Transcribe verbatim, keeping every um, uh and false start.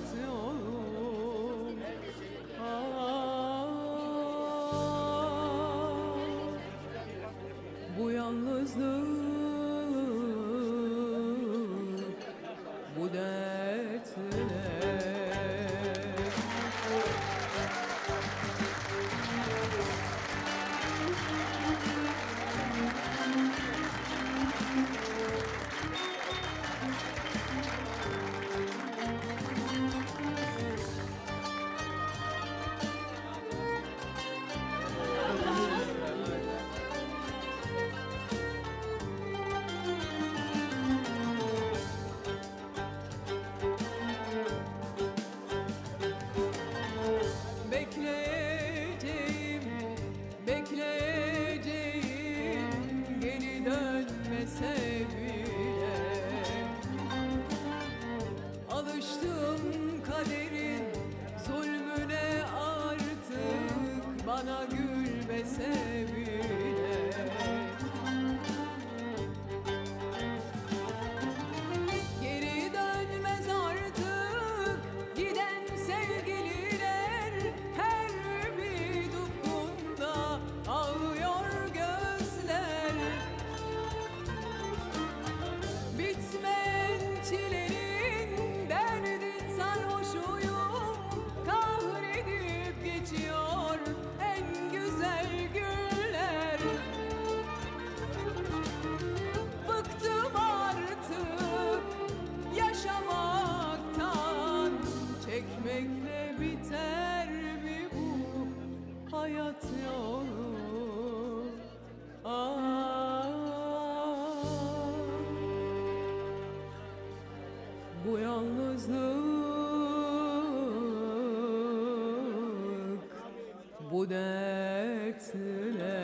yolu. Ah, bu yalnızlık, bu dert ne? Bekleyeceğim, bekleyeceğim, geri dönmese bile. Alıştım kaderin zulmüne, artık bana gülmese bile. Geri dönmez artık giden sevgililer, her bir dokunda ağlıyor gözler. Bitmeyen çilenin derdin sarhoşuyum, kahredip geçiyor en güzel günler. Bıktım artık yaşamaktan, çekmekle biter mi bu hayat yolu? Ah, bu yalnızlık, bu dert ne?